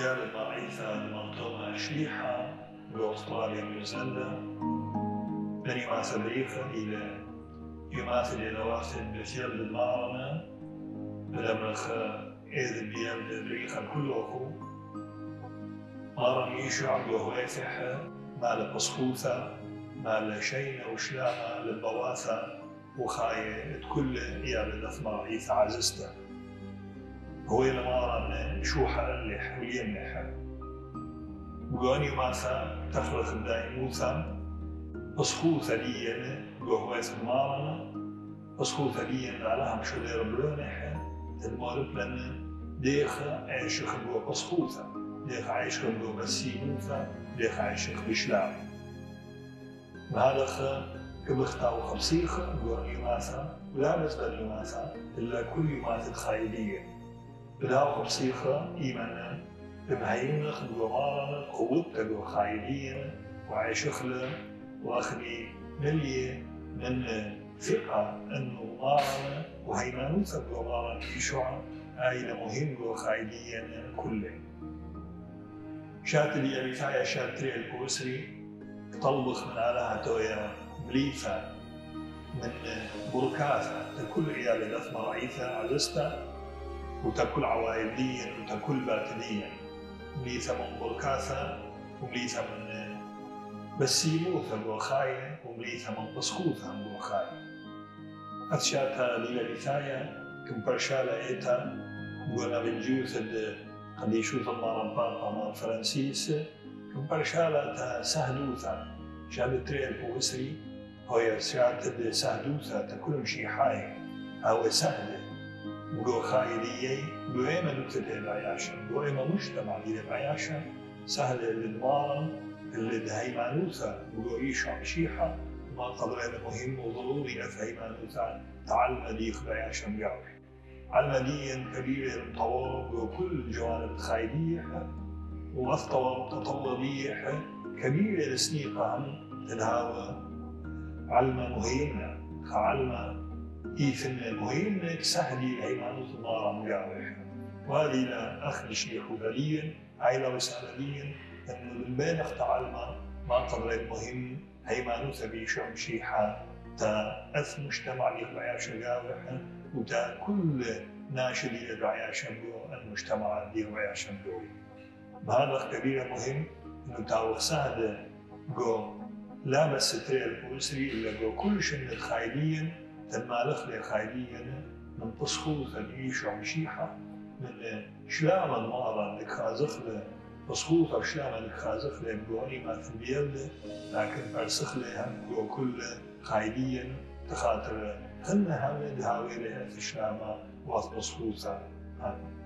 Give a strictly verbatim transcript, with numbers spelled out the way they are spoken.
يا للضعيفة المنطقة شليحة بأستراليا ونيوزيلندا من يماثل بريخة إلى يماثل إلى واحد بفيل المعرنة بدمرخة إذ بيل بريخة كله مرة يشعر بهوافحة مال بسخوثة مال شينة وشلامة للبواثة وخاية كل يا للأثمار عيثة عززته هو لمارا شوحة اللح ويمنح وقاني ماسا تفرخ الدايموثا بسخوثة ليا بهواث المارنا بسخوثة ليا علىها شو دير بلونح المارب لنا ديخ عيشخ بو بسخوثة ديخ عيشخ بو بسيموثة ديخ عيشخ بشلام بهذا كبختا وخبصيخ قاني ماسا ولا بس بل ماسا إلا كل يماثل خايلية بداو بصيخة إيمانا بمهيمنخ بومارنا قوتك وخايلين وعيشخلة وأخلي ملية من ثقة أنه مارنا وهيمانوثك بومارنا يشوع آيلة مهم وخايلين كله شاتلي أبيثايا شاتري الكوسري طلبخ من علىها تويا مليفة من بركاثة تكل عيال الأثمر عيثة عزستا وتكل عوائليا وتكل باطنيا مليثة من بركاثة ومليثة من بسيموثة بوخاية ومليثة من بسخوثة بوخاية أتشاتا للبثايا كم برشالة إيتا وقلنا بالجوث قد يشوث المارا بابا مال فرنسيس كم برشالة تا سهدوثة شابت تريل بوسري هو شاتا سهدوثة تكل مشيحاية أو سهدة بقو خايلية بقو إيما نكتة العياشة بقو إيما مجتمع للعياشة سهلة للمارن اللي دهيمانوثة بقو إيشا مشيحة ما قدر إيما مهم وضروري أفهيمانوثة تعلم ليخ بعياشة مجاوح علم ديا كبيرة المطور بقو كل جوانب خايلية ومطور تطورية كبيرة لسنيقة هم تنهاوى علم مهمة خعلم إيثن مهمة سهلي هيمانوث النار مجاوح وهذه لا أخذ شيخ ذليا عيلة وسهليا أنه من بين اختعلما ما قدر المهم هيمانوث بيشعم شيحة تا أث مجتمع للرعاية شجاوح وتا كل ناشد للرعاية شمبو المجتمع للرعاية شمبوي بهذا كبير مهم أنه تاوخ سهل جو لا بس تري البوسري إلا جو كل شيء الخايلين تنمالخ لي خايلين من بسخوث الإيش ومشيحة من شلام المارا اللي خازخله بسخوث وشلام اللي خازخله بقوني ما في البيل لكن برسخ لها وكل خايلين تخاطر هن هم دهاوي لها في شلامة وقت بسخوثة